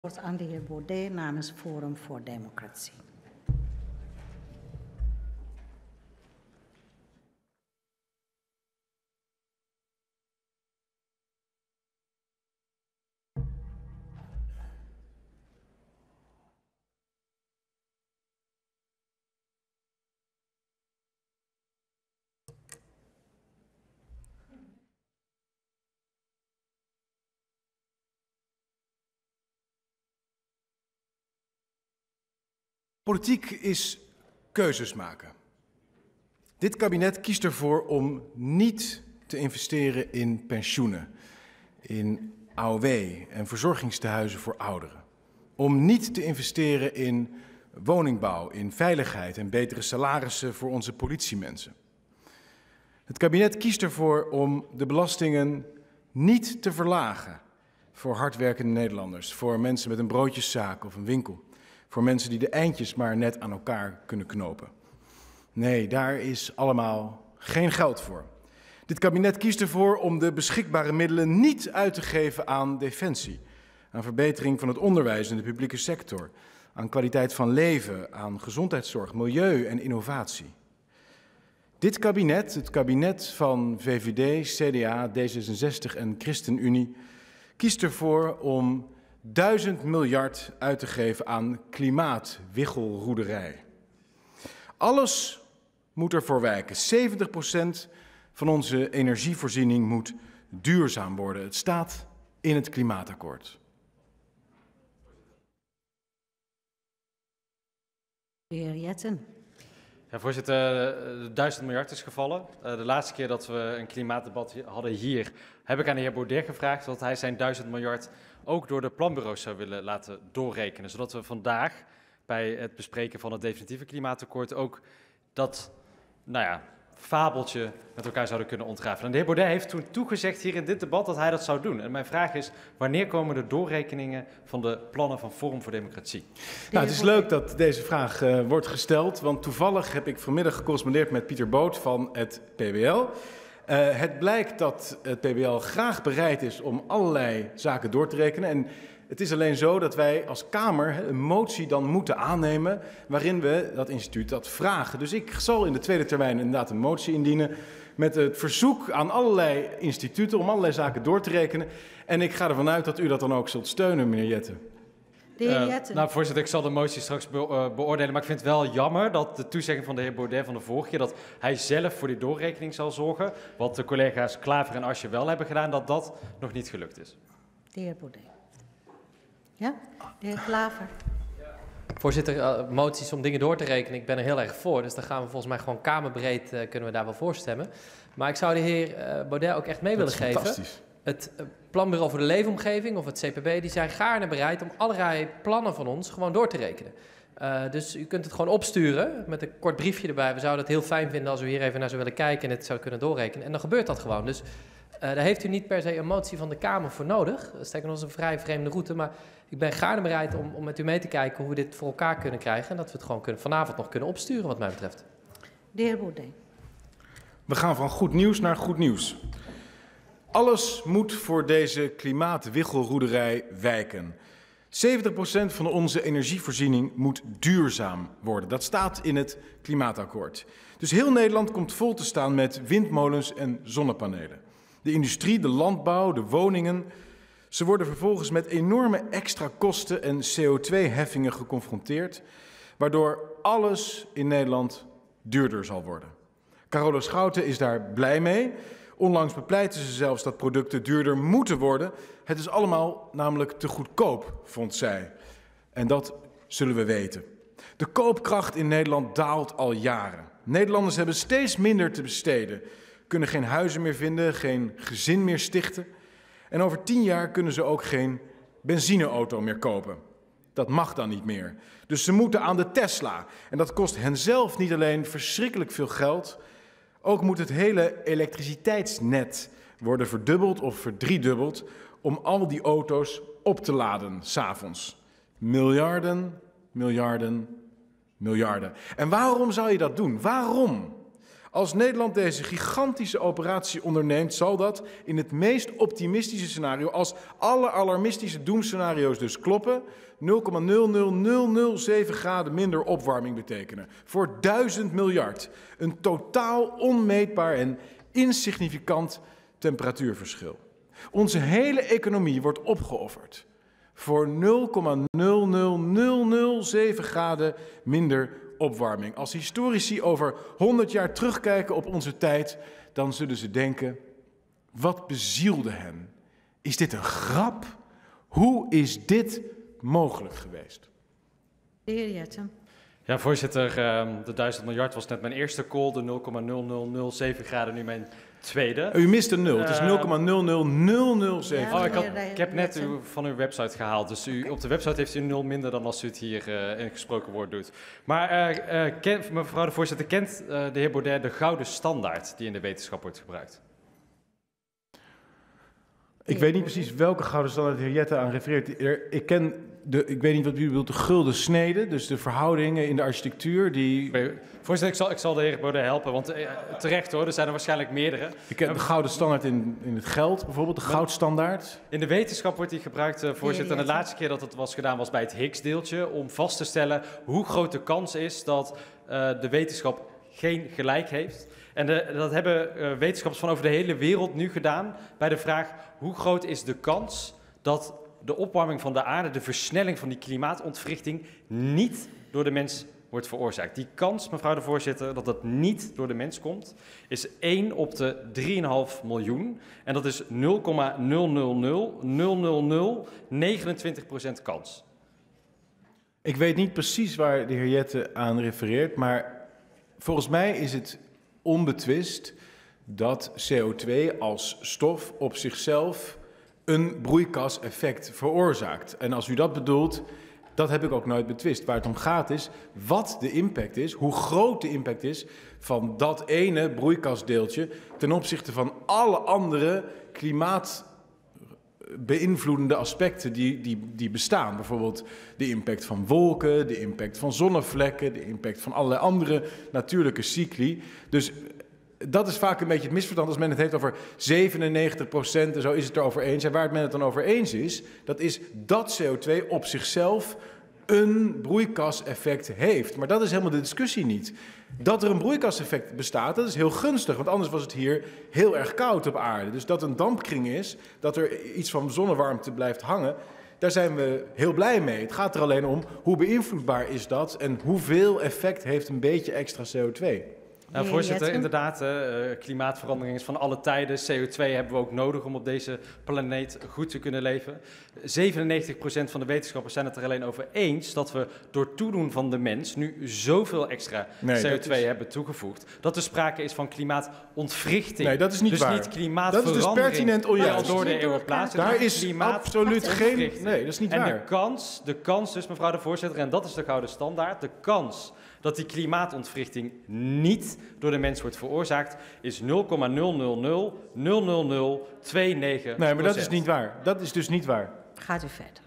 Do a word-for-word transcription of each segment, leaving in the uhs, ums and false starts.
woord aan de heer Baudet namens Forum voor Democratie. Politiek is keuzes maken. Dit kabinet kiest ervoor om niet te investeren in pensioenen, in A O W en verzorgingstehuizen voor ouderen. Om niet te investeren in woningbouw, in veiligheid en betere salarissen voor onze politiemensen. Het kabinet kiest ervoor om de belastingen niet te verlagen voor hardwerkende Nederlanders, voor mensen met een broodjeszaak of een winkel. Voor mensen die de eindjes maar net aan elkaar kunnen knopen. Nee, daar is allemaal geen geld voor. Dit kabinet kiest ervoor om de beschikbare middelen niet uit te geven aan defensie, aan verbetering van het onderwijs in de publieke sector, aan kwaliteit van leven, aan gezondheidszorg, milieu en innovatie. Dit kabinet, het kabinet van V V D, C D A, D zesenzestig en ChristenUnie, kiest ervoor om duizend miljard uit te geven aan klimaatwichelroederij. Alles moet ervoor wijken. zeventig procent van onze energievoorziening moet duurzaam worden. Het staat in het klimaatakkoord. De heer Jetten. Ja, voorzitter, de duizend miljard is gevallen. Uh, de laatste keer dat we een klimaatdebat hadden hier, heb ik aan de heer Baudet gevraagd dat hij zijn duizend miljard ook door de planbureaus zou willen laten doorrekenen. Zodat we vandaag bij het bespreken van het definitieve klimaatakkoord ook dat, nou ja, fabeltje met elkaar zouden kunnen ontrafelen. En de heer Baudet heeft toen toegezegd hier in dit debat dat hij dat zou doen. En mijn vraag is, wanneer komen de doorrekeningen van de plannen van Forum voor Democratie? Nou, het is leuk dat deze vraag uh, wordt gesteld, want toevallig heb ik vanmiddag gecorrespondeerd met Pieter Boot van het P B L. Uh, het blijkt dat het P B L graag bereid is om allerlei zaken door te rekenen. En het is alleen zo dat wij als Kamer een motie dan moeten aannemen waarin we dat instituut dat vragen. Dus ik zal in de tweede termijn inderdaad een motie indienen met het verzoek aan allerlei instituten om allerlei zaken door te rekenen. En ik ga ervan uit dat u dat dan ook zult steunen, meneer Jetten. De heer Jetten. Uh, nou, voorzitter, ik zal de motie straks be uh, beoordelen. Maar ik vind het wel jammer dat de toezegging van de heer Baudet van de vorige keer, dat hij zelf voor die doorrekening zal zorgen, wat de collega's Klaver en Asje wel hebben gedaan, dat dat nog niet gelukt is. De heer Baudet. Ja, de heer Klaver. Voorzitter, uh, moties om dingen door te rekenen, ik ben er heel erg voor. Dus dan gaan we volgens mij gewoon kamerbreed, uh, kunnen we daar wel voor stemmen. Maar ik zou de heer uh, Baudet ook echt mee willen geven. Fantastisch. Het uh, Planbureau voor de Leefomgeving of het C P B, die zijn gaarne bereid om allerlei plannen van ons gewoon door te rekenen. Uh, dus u kunt het gewoon opsturen met een kort briefje erbij. We zouden het heel fijn vinden als u hier even naar zou willen kijken en het zou kunnen doorrekenen. En dan gebeurt dat gewoon. Dus uh, daar heeft u niet per se een motie van de Kamer voor nodig. Dat is nog eens een vrij vreemde route, maar ik ben gaarne bereid om, om met u mee te kijken hoe we dit voor elkaar kunnen krijgen. En dat we het gewoon kunnen, vanavond nog kunnen opsturen wat mij betreft. De heer Baudet. We gaan van goed nieuws naar goed nieuws. Alles moet voor deze klimaatwichelroederij wijken. zeventig procent van onze energievoorziening moet duurzaam worden. Dat staat in het klimaatakkoord. Dus heel Nederland komt vol te staan met windmolens en zonnepanelen. De industrie, de landbouw, de woningen, ze worden vervolgens met enorme extra kosten en C O twee heffingen geconfronteerd, waardoor alles in Nederland duurder zal worden. Carola Schouten is daar blij mee. Onlangs bepleiten ze zelfs dat producten duurder moeten worden. Het is allemaal namelijk te goedkoop, vond zij. En dat zullen we weten. De koopkracht in Nederland daalt al jaren. Nederlanders hebben steeds minder te besteden, kunnen geen huizen meer vinden, geen gezin meer stichten. En over tien jaar kunnen ze ook geen benzineauto meer kopen. Dat mag dan niet meer. Dus ze moeten aan de Tesla. En dat kost hen zelf niet alleen verschrikkelijk veel geld, ook moet het hele elektriciteitsnet worden verdubbeld of verdriedubbeld om al die auto's op te laden 's avonds. Miljarden, miljarden, miljarden. En waarom zou je dat doen? Waarom? Als Nederland deze gigantische operatie onderneemt, zal dat in het meest optimistische scenario, als alle alarmistische doemscenario's dus kloppen, nul komma nul nul nul nul zeven graden minder opwarming betekenen. Voor duizend miljard. Een totaal onmeetbaar en insignificant temperatuurverschil. Onze hele economie wordt opgeofferd voor nul komma nul nul nul nul zeven graden minder opwarming. Als historici over honderd jaar terugkijken op onze tijd, dan zullen ze denken, wat bezielde hen? Is dit een grap? Hoe is dit mogelijk geweest? De heer Jetten. Ja, voorzitter, de duizend miljard was net mijn eerste call, de nul komma nul nul nul zeven graden nu mijn tweede. U mist een nul, het is nul komma nul nul nul nul zeven. Ja, Oh, ik, had, meneer ik heb net Jetten. uw, van uw website gehaald, dus u, op de website heeft u een nul minder dan als u het hier uh, in gesproken woord doet. Maar uh, uh, ken, mevrouw de voorzitter, kent uh, de heer Baudet de gouden standaard die in de wetenschap wordt gebruikt? Ik weet niet precies welke gouden standaard de heer Jette aan refereert. Er- Ik ken de, ik weet niet wat u bedoelt, de gulden snede, dus de verhoudingen in de architectuur. Die, Voorzitter, ik zal, ik zal de heer Baudet helpen, want uh, terecht hoor, er zijn er waarschijnlijk meerdere. ik ken de gouden standaard in, in het geld, bijvoorbeeld, de goudstandaard. In de wetenschap wordt die gebruikt, uh, voorzitter. En de laatste keer dat het was gedaan was bij het Higgs-deeltje, om vast te stellen hoe groot de kans is dat uh, de wetenschap geen gelijk heeft. En de, dat hebben uh, wetenschappers van over de hele wereld nu gedaan bij de vraag hoe groot is de kans dat de opwarming van de aarde, de versnelling van die klimaatontwrichting, niet door de mens wordt veroorzaakt. Die kans, mevrouw de voorzitter, dat dat niet door de mens komt, is één op de drie komma vijf miljoen. En dat is nul komma nul nul nul nul nul nul negenentwintig procent kans. Ik weet niet precies waar de heer Jette aan refereert, maar volgens mij is het onbetwist dat C O twee als stof op zichzelf een broeikaseffect veroorzaakt. En als u dat bedoelt, dat heb ik ook nooit betwist. Waar het om gaat is wat de impact is, hoe groot de impact is van dat ene broeikasdeeltje ten opzichte van alle andere klimaatbeïnvloedende aspecten die, die, die bestaan. Bijvoorbeeld de impact van wolken, de impact van zonnevlekken, de impact van allerlei andere natuurlijke cycli. Dus dat is vaak een beetje het misverstand als men het heeft over zevenennegentig procent en zo is het erover eens. En waar men het dan over eens is, dat is dat C O twee op zichzelf een broeikaseffect heeft. Maar dat is helemaal de discussie niet. Dat er een broeikaseffect bestaat, dat is heel gunstig, want anders was het hier heel erg koud op aarde. Dus dat een dampkring is, dat er iets van zonnewarmte blijft hangen, daar zijn we heel blij mee. Het gaat er alleen om hoe beïnvloedbaar is dat en hoeveel effect heeft een beetje extra C O twee. Nou, voorzitter, inderdaad, uh, klimaatverandering is van alle tijden. C O twee hebben we ook nodig om op deze planeet goed te kunnen leven. zevenennegentig procent van de wetenschappers zijn het er alleen over eens dat we door toedoen van de mens nu zoveel extra Nee, C O twee dat is- hebben toegevoegd, dat er sprake is van klimaatontwrichting. Nee, dat is niet dus waar. niet Dat klimaatverandering. is dus pertinent onjuist. die al door de eeuwen plaatsvindt. Daar maar is klimaatontwrichting. absoluut geen... Nee, dat is niet En waar. de kans, de kans dus, mevrouw de voorzitter, en dat is de gouden standaard, de kans dat die klimaatontwrichting niet door de mens wordt veroorzaakt, is nul komma nul nul nul nul nul nul negenentwintig procent. Nee, maar dat is niet waar. Dat is dus niet waar. Gaat u verder.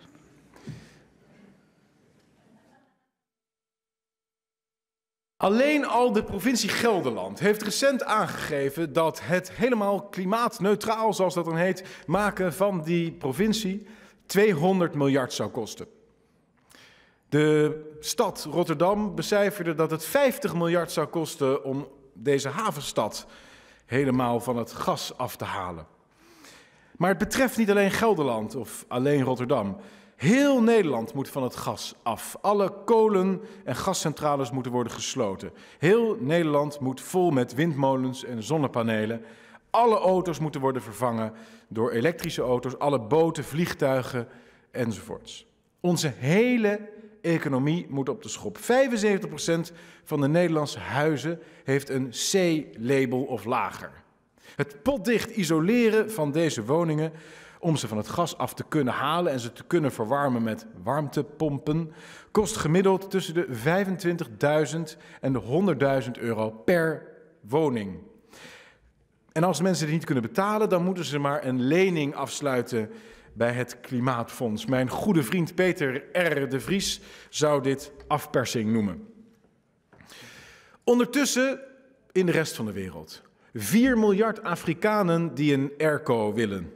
Alleen al de provincie Gelderland heeft recent aangegeven dat het helemaal klimaatneutraal, zoals dat dan heet, maken van die provincie tweehonderd miljard zou kosten. De stad Rotterdam becijferde dat het vijftig miljard zou kosten om deze havenstad helemaal van het gas af te halen. Maar het betreft niet alleen Gelderland of alleen Rotterdam. Heel Nederland moet van het gas af. Alle kolen- en gascentrales moeten worden gesloten. Heel Nederland moet vol met windmolens en zonnepanelen. Alle auto's moeten worden vervangen door elektrische auto's. Alle boten, vliegtuigen enzovoorts. Onze hele economie moet op de schop. vijfenzeventig procent van de Nederlandse huizen heeft een C-label of lager. Het potdicht isoleren van deze woningen om ze van het gas af te kunnen halen en ze te kunnen verwarmen met warmtepompen kost gemiddeld tussen de vijfentwintigduizend en de honderdduizend euro per woning. En als mensen dit niet kunnen betalen, dan moeten ze maar een lening afsluiten bij het Klimaatfonds. Mijn goede vriend Peter R. de Vries zou dit afpersing noemen. Ondertussen in de rest van de wereld. vier miljard Afrikanen die een airco willen.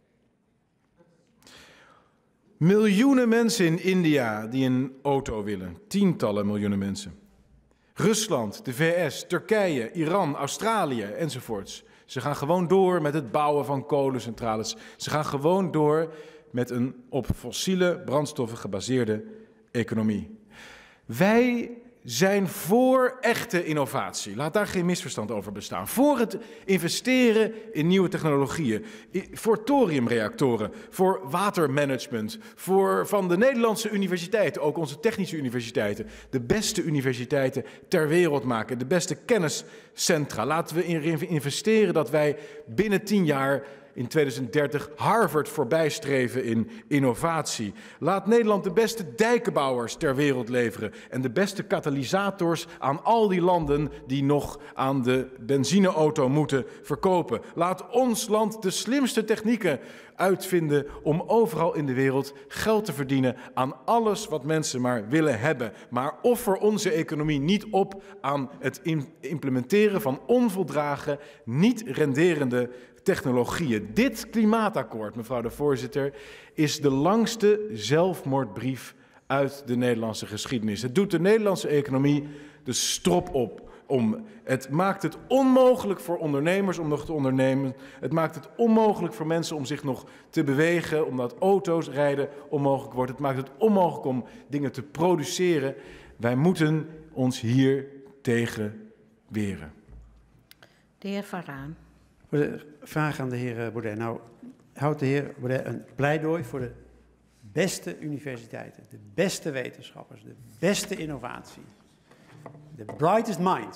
Miljoenen mensen in India die een auto willen. Tientallen miljoenen mensen. Rusland, de V S, Turkije, Iran, Australië enzovoorts. Ze gaan gewoon door met het bouwen van kolencentrales. Ze gaan gewoon door met een op fossiele brandstoffen gebaseerde economie. Wij zijn voor echte innovatie. Laat daar geen misverstand over bestaan. Voor het investeren in nieuwe technologieën. Voor thoriumreactoren, voor watermanagement. Voor van de Nederlandse universiteiten, ook onze technische universiteiten. De beste universiteiten ter wereld maken. De beste kenniscentra. Laten we erin investeren dat wij binnen tien jaar in tweeduizend dertig Harvard voorbijstreven in innovatie. Laat Nederland de beste dijkenbouwers ter wereld leveren en de beste katalysators aan al die landen die nog aan de benzineauto moeten verkopen. Laat ons land de slimste technieken uitvinden om overal in de wereld geld te verdienen aan alles wat mensen maar willen hebben. Maar offer onze economie niet op aan het implementeren van onvoldragen, niet renderende technologieën. Dit klimaatakkoord, mevrouw de voorzitter, is de langste zelfmoordbrief uit de Nederlandse geschiedenis. Het doet de Nederlandse economie de strop op. Om. Het maakt het onmogelijk voor ondernemers om nog te ondernemen. Het maakt het onmogelijk voor mensen om zich nog te bewegen, omdat auto's rijden onmogelijk wordt. Het maakt het onmogelijk om dingen te produceren. Wij moeten ons hier tegen weren. De heer Van Raan. Vraag aan de heer Baudet. Nou, houdt de heer Baudet een pleidooi voor de beste universiteiten, de beste wetenschappers, de beste innovatie, de brightest minds.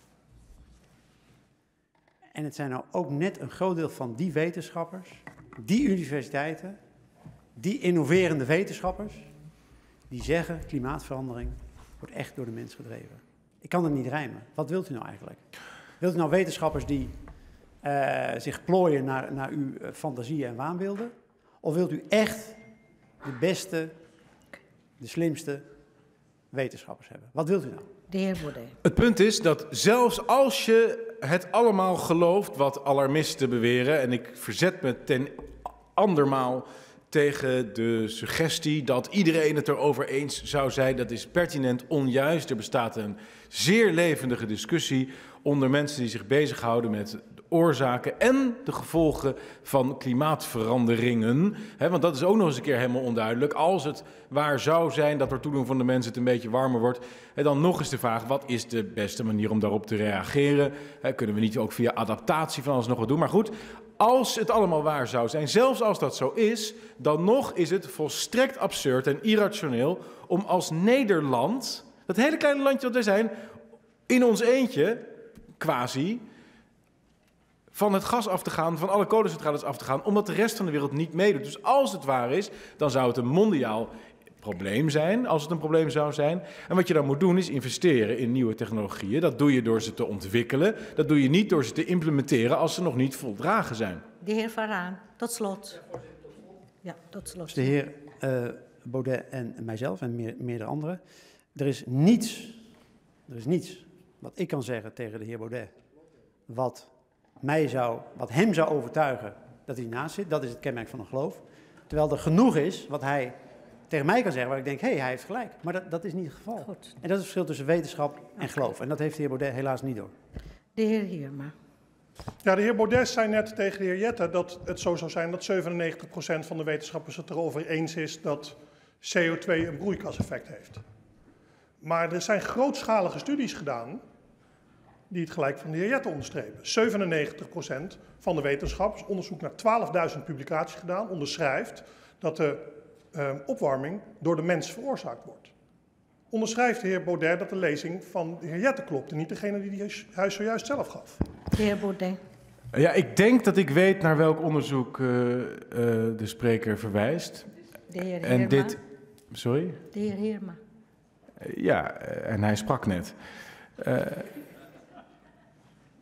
En het zijn nou ook net een groot deel van die wetenschappers, die universiteiten, die innoverende wetenschappers, die zeggen klimaatverandering wordt echt door de mens gedreven. Ik kan het niet rijmen. Wat wilt u nou eigenlijk? Wilt u nou wetenschappers die Uh, zich plooien naar, naar uw uh, fantasieën en waanbeelden? Of wilt u echt de beste, de slimste wetenschappers hebben? Wat wilt u nou? De heer Baudet. Het punt is dat zelfs als je het allemaal gelooft wat alarmisten beweren, en ik verzet me ten andermaal tegen de suggestie dat iedereen het erover eens zou zijn, dat is pertinent onjuist. Er bestaat een zeer levendige discussie onder mensen die zich bezighouden met oorzaken en de gevolgen van klimaatveranderingen. He, want dat is ook nog eens een keer helemaal onduidelijk. Als het waar zou zijn dat door toedoen van de mensen het een beetje warmer wordt, he, dan nog eens de vraag, wat is de beste manier om daarop te reageren? He, kunnen we niet ook via adaptatie van alles nog wat doen? Maar goed, als het allemaal waar zou zijn, zelfs als dat zo is, dan nog is het volstrekt absurd en irrationeel om als Nederland, dat hele kleine landje dat wij zijn, in ons eentje, quasi, van het gas af te gaan, van alle kolencentrales af te gaan, omdat de rest van de wereld niet meedoet. Dus als het waar is, dan zou het een mondiaal probleem zijn, als het een probleem zou zijn. En wat je dan moet doen, is investeren in nieuwe technologieën. Dat doe je door ze te ontwikkelen. Dat doe je niet door ze te implementeren als ze nog niet voldragen zijn. De heer Van Raan, tot slot. Ja, tot slot. Dus de heer uh, Baudet en mijzelf en meer, meerdere anderen. Er is niets, er is niets wat ik kan zeggen tegen de heer Baudet, wat mij zou, wat hem zou overtuigen dat hij naast zit. Dat is het kenmerk van een geloof. Terwijl er genoeg is wat hij tegen mij kan zeggen, waar ik denk, hé, hey, hij heeft gelijk. Maar dat, dat is niet het geval. Goed. En dat is het verschil tussen wetenschap en geloof. En dat heeft de heer Baudet helaas niet door. De heer Hierma. Ja, de heer Baudet zei net tegen de heer Jette dat het zo zou zijn dat zevenennegentig procent van de wetenschappers het erover eens is dat C O twee een broeikaseffect heeft. Maar er zijn grootschalige studies gedaan die het gelijk van de heer Jette onderstrepen. zevenennegentig procent van de wetenschappers, onderzoek naar twaalfduizend publicaties gedaan, onderschrijft dat de uh, opwarming door de mens veroorzaakt wordt. Onderschrijft de heer Baudet dat de lezing van de heer Jette klopt en niet degene die die huis zojuist zelf gaf. De heer Baudet. Ja, ik denk dat ik weet naar welk onderzoek uh, uh, de spreker verwijst. De heer Hierma. En dit, sorry? De heer Hierma. Uh, ja, uh, en hij sprak net. Uh,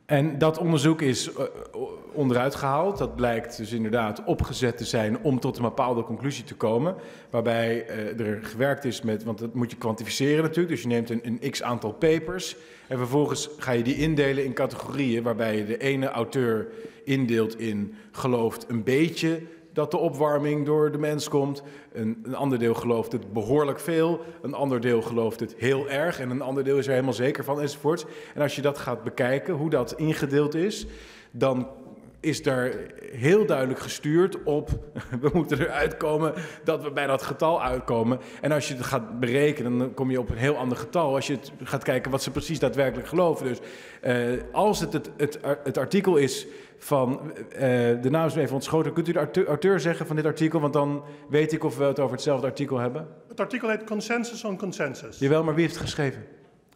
En dat onderzoek is uh, onderuit gehaald. Dat blijkt dus inderdaad opgezet te zijn om tot een bepaalde conclusie te komen. Waarbij uh, er gewerkt is met, want dat moet je kwantificeren natuurlijk. Dus je neemt een, een x aantal papers en vervolgens ga je die indelen in categorieën. Waarbij je de ene auteur indeelt in gelooft een beetje dat de opwarming door de mens komt. Een, een ander deel gelooft het behoorlijk veel. Een ander deel gelooft het heel erg. En een ander deel is er helemaal zeker van enzovoorts. En als je dat gaat bekijken, hoe dat ingedeeld is, dan is daar heel duidelijk gestuurd op, we moeten eruit komen dat we bij dat getal uitkomen. En als je het gaat berekenen, dan kom je op een heel ander getal. Als je het gaat kijken wat ze precies daadwerkelijk geloven. Dus uh, als het het, het het artikel is van, uh, de naam is me even ontschoten, kunt u de auteur zeggen van dit artikel? Want dan weet ik of we het over hetzelfde artikel hebben. Het artikel heet Consensus on Consensus. Jawel, maar wie heeft het geschreven?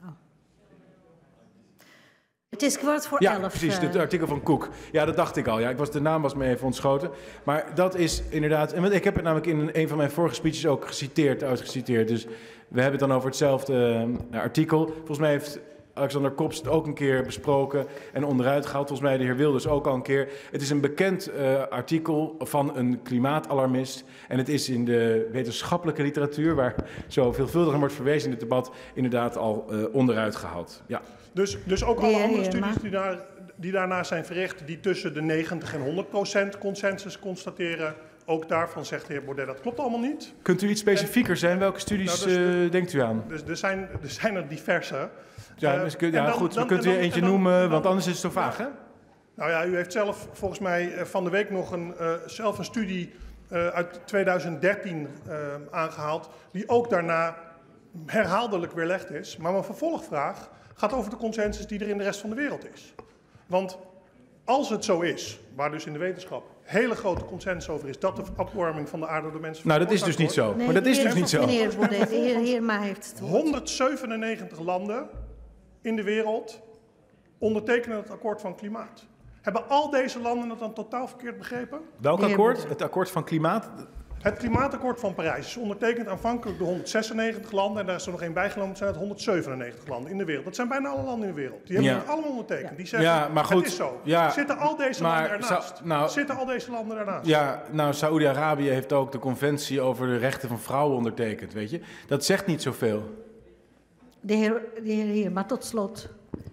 Het is kwart voor ja, elf. precies, uh... het artikel van Cook. Ja, dat dacht ik al. Ja, ik was, de naam was me even ontschoten. Maar dat is inderdaad... En ik heb het namelijk in een van mijn vorige speeches ook geciteerd, uitgeciteerd. Dus we hebben het dan over hetzelfde uh, artikel. Volgens mij heeft Alexander Kops het ook een keer besproken en onderuit gehaald. Volgens mij de heer Wilders ook al een keer. Het is een bekend uh, artikel van een klimaatalarmist. En het is in de wetenschappelijke literatuur, waar zo veelvuldig aan wordt verwezen in het debat, inderdaad al uh, onderuit gehaald. Ja. Dus, dus ook alle heer, andere heer, studies maar... die, daar, die daarna zijn verricht, die tussen de negentig en honderd procent consensus constateren, ook daarvan zegt de heer Baudet, dat klopt allemaal niet. Kunt u iets specifieker zijn? Welke studies nou, dus, uh, denkt u aan? Dus er zijn er, zijn er diverse. Ja, dus, uh, ja dan, goed, dan, we kunt u eentje dan, noemen, dan, want anders is het zo vaag, hè? Nou ja, u heeft zelf volgens mij van de week nog een, uh, zelf een studie uh, uit tweeduizend dertien uh, aangehaald, die ook daarna herhaaldelijk weerlegd is. Maar mijn vervolgvraag gaat over de consensus die er in de rest van de wereld is. Want als het zo is, waar dus in de wetenschap hele grote consensus over is, dat de opwarming van de aarde door de mensen... Nou, dat is dus niet zo. Nee, maar dat is dus niet zo. Meneer Baudet, de heer Heerma heeft het woord. honderdzevenennegentig landen in de wereld ondertekenen het akkoord van klimaat. Hebben al deze landen het dan totaal verkeerd begrepen? Welk akkoord? Het akkoord van klimaat? Het klimaatakkoord van Parijs is ondertekend aanvankelijk door honderdzesennegentig landen en daar is er nog één bijgenomen, zijn het honderdzevenennegentig landen in de wereld. Dat zijn bijna alle landen in de wereld. Die hebben ja. het allemaal ondertekend. Die zeggen, ja, maar goed, het is zo. Ja, Zitten al deze maar, landen ernaast? Zou, nou, Zitten al deze landen daarnaast? Ja, nou, Saoedi-Arabië heeft ook de conventie over de rechten van vrouwen ondertekend, weet je. Dat zegt niet zoveel. De heer, de heer Heerma, tot slot.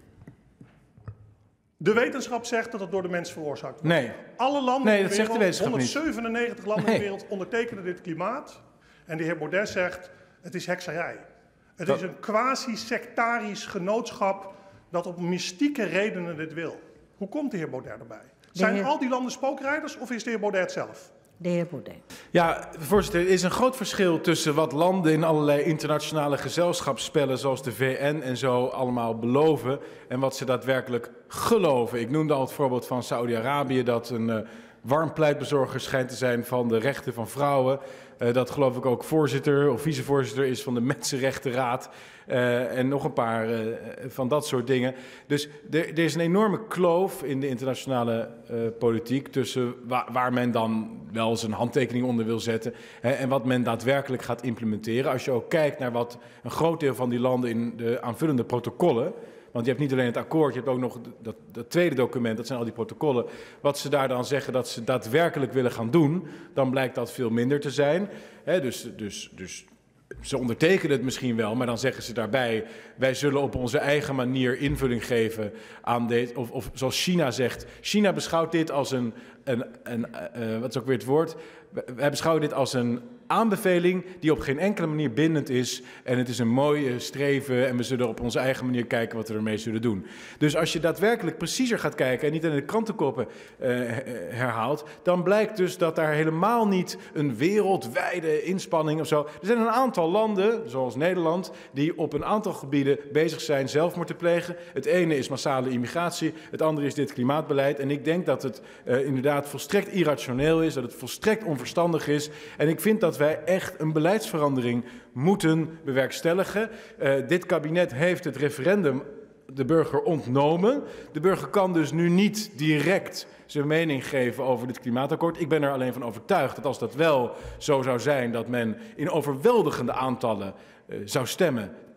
De wetenschap zegt dat het door de mens veroorzaakt wordt. Nee. Alle landen nee, in dat de zegt de wereld, wetenschap honderdzevenennegentig niet. landen nee. in de wereld ondertekenen dit klimaat. En de heer Baudet zegt, het is hekserij. Het dat... is een quasi-sectarisch genootschap dat op mystieke redenen dit wil. Hoe komt de heer Baudet erbij? Zijn heer... al die landen spookrijders of is de heer Baudet het zelf? De heer Baudet. Ja, voorzitter, er is een groot verschil tussen wat landen in allerlei internationale gezelschapsspellen zoals de V N en zo allemaal beloven en wat ze daadwerkelijk geloven. Ik noemde al het voorbeeld van Saoedi-Arabië dat een uh, warm pleitbezorger schijnt te zijn van de rechten van vrouwen. Uh, dat geloof ik ook voorzitter of vicevoorzitter is van de Mensenrechtenraad. Uh, en nog een paar uh, van dat soort dingen. Dus er, er is een enorme kloof in de internationale uh, politiek tussen waar, waar men dan wel zijn handtekening onder wil zetten hè, en wat men daadwerkelijk gaat implementeren. Als je ook kijkt naar wat een groot deel van die landen in de aanvullende protocollen, want je hebt niet alleen het akkoord, je hebt ook nog dat, dat tweede document, dat zijn al die protocollen. Wat ze daar dan zeggen dat ze daadwerkelijk willen gaan doen, dan blijkt dat veel minder te zijn. Hè, dus, dus, dus ze ondertekenen het misschien wel, maar dan zeggen ze daarbij, wij zullen op onze eigen manier invulling geven aan dit. Of, of zoals China zegt, China beschouwt dit als een, een, een uh, wat is ook weer het woord? Wij beschouwen dit als een aanbeveling die op geen enkele manier bindend is. En het is een mooi streven en we zullen op onze eigen manier kijken wat we ermee zullen doen. Dus als je daadwerkelijk preciezer gaat kijken en niet in de krantenkoppen uh, herhaalt, dan blijkt dus dat daar helemaal niet een wereldwijde inspanning of zo. Er zijn een aantal landen, zoals Nederland, die op een aantal gebieden bezig zijn zelfmoord te plegen. Het ene is massale immigratie, het andere is dit klimaatbeleid. En ik denk dat het uh, inderdaad volstrekt irrationeel is, dat het volstrekt onverstandig is. En ik vind dat wij echt een beleidsverandering moeten bewerkstelligen. Uh, dit kabinet heeft het referendum de burger ontnomen. De burger kan dus nu niet direct zijn mening geven over dit klimaatakkoord. Ik ben er alleen van overtuigd dat als dat wel zo zou zijn, dat men in overweldigende aantallen uh, zou stemmen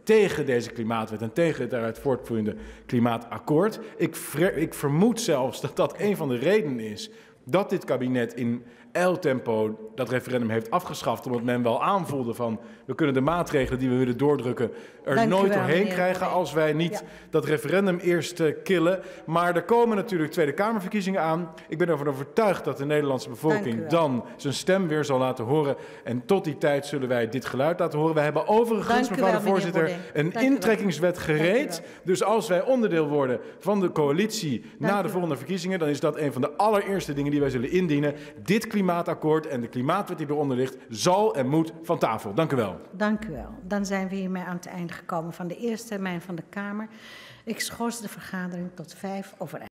tegen deze klimaatwet en tegen het daaruit voortvloeiende klimaatakkoord. Ik, ver, ik vermoed zelfs dat dat een van de redenen is dat dit kabinet in ijltempo dat referendum heeft afgeschaft, omdat men wel aanvoelde van we kunnen de maatregelen die we willen doordrukken er Dank u nooit wel, doorheen meneer krijgen Baudet. als wij niet Ja. dat referendum eerst uh, killen. Maar er komen natuurlijk Tweede Kamerverkiezingen aan. Ik ben ervan overtuigd dat de Nederlandse Dank bevolking u wel. dan zijn stem weer zal laten horen. En tot die tijd zullen wij dit geluid laten horen. We hebben overigens, Dank u mevrouw wel, de voorzitter, meneer Baudet. een Dank u wel. intrekkingswet gereed. Dank u Dus als wij onderdeel worden van de coalitie na u de wel. volgende verkiezingen, dan is dat een van de allereerste dingen die wij zullen indienen. Dit klimaatakkoord en de klimaatwet die eronder ligt, zal en moet van tafel. Dank u wel. Dank u wel. Dan zijn we hiermee aan het einde gekomen van de eerste termijn van de Kamer. Ik schors de vergadering tot vijf over elf.